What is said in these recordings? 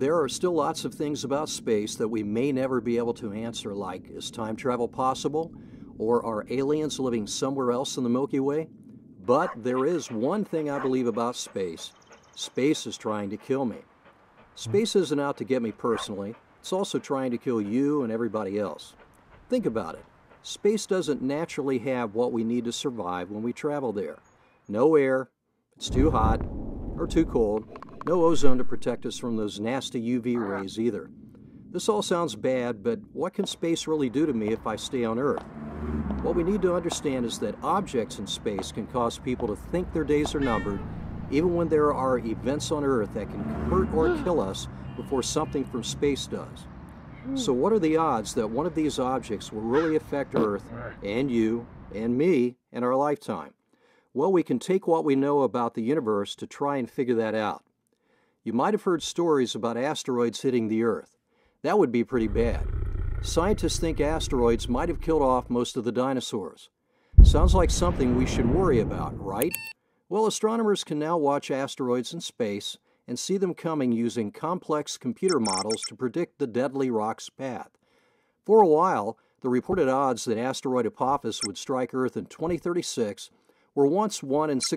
There are still lots of things about space that we may never be able to answer, like is time travel possible? Or are aliens living somewhere else in the Milky Way? But there is one thing I believe about space. Space is trying to kill me. Space isn't out to get me personally. It's also trying to kill you and everybody else. Think about it. Space doesn't naturally have what we need to survive when we travel there. No air, it's too hot or too cold, no ozone to protect us from those nasty UV rays either. This all sounds bad, but what can space really do to me if I stay on Earth? What we need to understand is that objects in space can cause people to think their days are numbered, even when there are events on Earth that can hurt or kill us before something from space does. So what are the odds that one of these objects will really affect Earth and you and me in our lifetime? Well, we can take what we know about the universe to try and figure that out. You might have heard stories about asteroids hitting the Earth. That would be pretty bad. Scientists think asteroids might have killed off most of the dinosaurs. Sounds like something we should worry about, right? Well, astronomers can now watch asteroids in space and see them coming using complex computer models to predict the deadly rock's path. For a while, the reported odds that asteroid Apophis would strike Earth in 2036 were once 1 in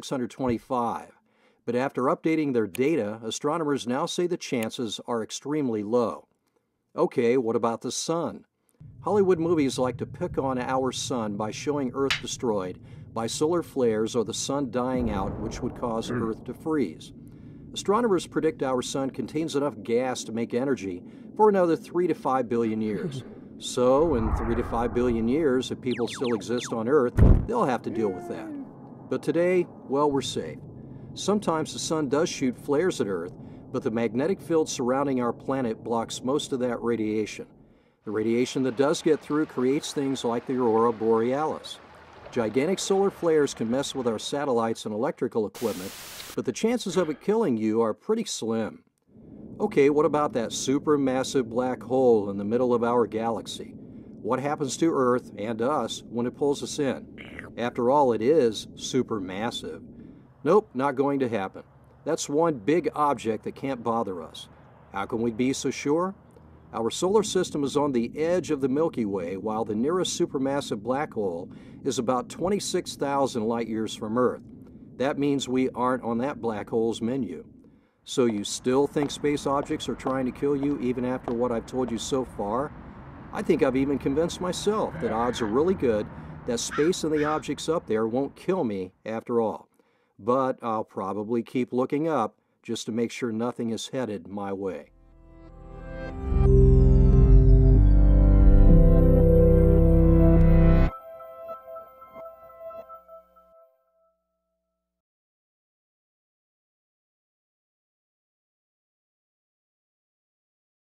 625. But after updating their data, astronomers now say the chances are extremely low. Okay, what about the sun? Hollywood movies like to pick on our sun by showing Earth destroyed by solar flares or the sun dying out, which would cause Earth to freeze. Astronomers predict our sun contains enough gas to make energy for another 3 to 5 billion years. So, in 3 to 5 billion years, if people still exist on Earth, they'll have to deal with that. But today, well, we're safe. Sometimes the sun does shoot flares at Earth, but the magnetic field surrounding our planet blocks most of that radiation. The radiation that does get through creates things like the aurora borealis. Gigantic solar flares can mess with our satellites and electrical equipment, but the chances of it killing you are pretty slim. Okay, what about that supermassive black hole in the middle of our galaxy? What happens to Earth and us when it pulls us in? After all, it is supermassive. Nope, not going to happen. That's one big object that can't bother us. How can we be so sure? Our solar system is on the edge of the Milky Way, while the nearest supermassive black hole is about 26,000 light years from Earth. That means we aren't on that black hole's menu. So you still think space objects are trying to kill you even after what I've told you so far? I think I've even convinced myself that odds are really good that space and the objects up there won't kill me after all. But I'll probably keep looking up just to make sure nothing is headed my way.